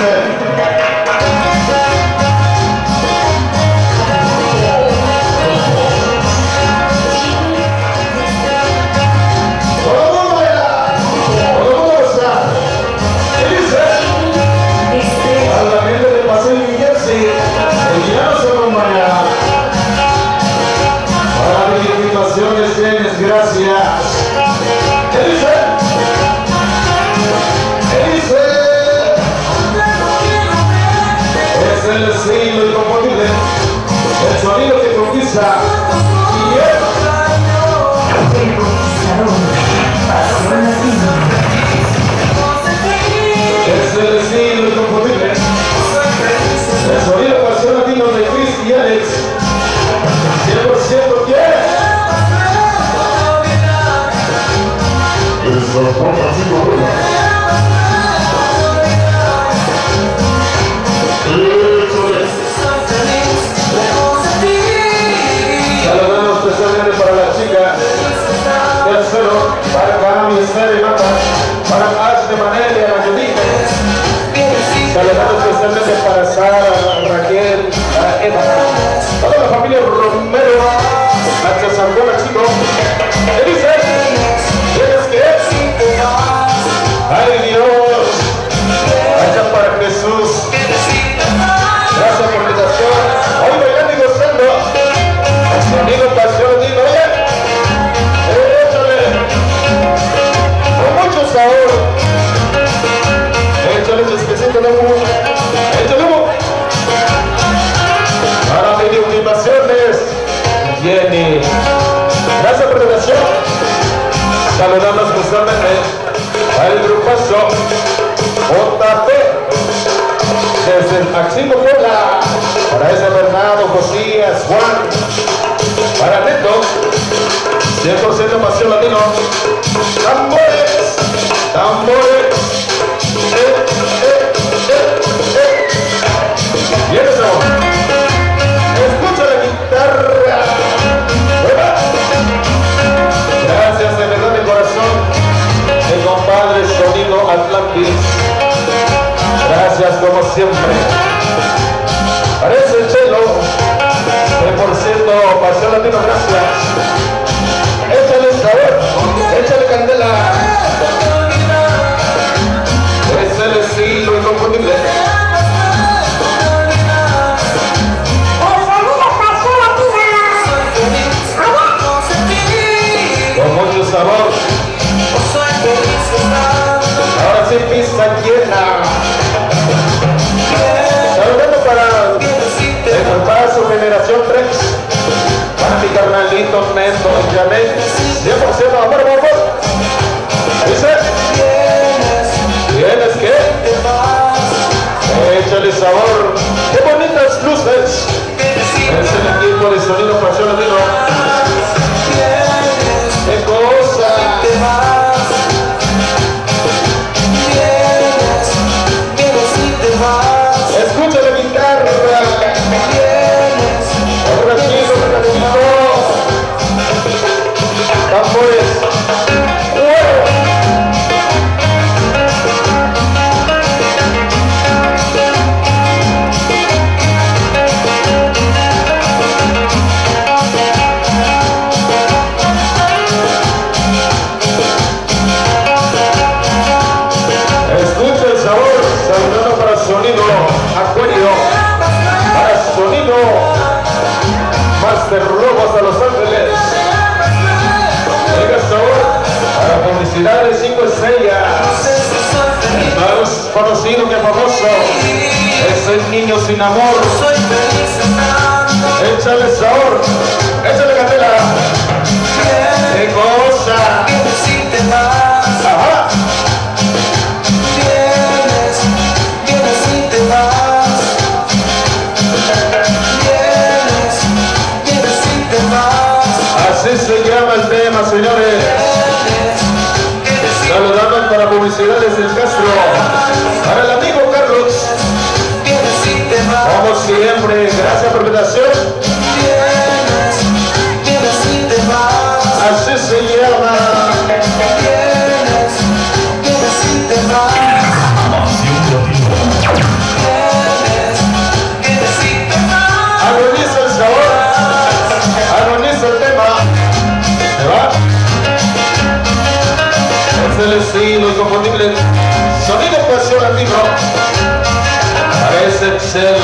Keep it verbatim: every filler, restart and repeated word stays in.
Saludamos justamente al grupazo J P desde el Aximo Puebla, para ese Bernardo, Josías, Juan, para Neto, cien por ciento pasión latino, tambores, tambores, eh, eh, eh, eh. Y eso, escucha la guitarra. Gracias de verdad de corazón, el compadre Sonido Atlantis. Gracias como siempre. Parece el Chelo, cien por ciento pasión latino, gracias. Échale sabor, échale candela. Es el estilo inconfundible. Con mucho sabor. Ahora sí, pista llena. Saludando para el paso generación tres, para mi carnalito Neto, Janet, cien por ciento amor, amor, amor. Dice, ¿tienes qué? Échale sabor. Qué bonitas luces. Es el equipo de Sonido Pasión Latino. Qué cosa. Escucha la guitarra. Un ratito, un ratito. Tambores. Escucha el sabor. Saludando para Sonido Acuario, para Sonido Master Robo hasta Los Ángeles. Venga sabor para publicidad de cinco estrellas. Más conocido que famoso es el niño sin amor. Échale sabor, échale candela. Qué cosa. Ajá. Así se llama el tema, señores. Saludando para publicidades del Castro, para el amigo Carlos. Como siempre, gracias por la invitación. Así se llama. Pasión Latino. del estilo inconfundible, sonido pasión latino, parece excel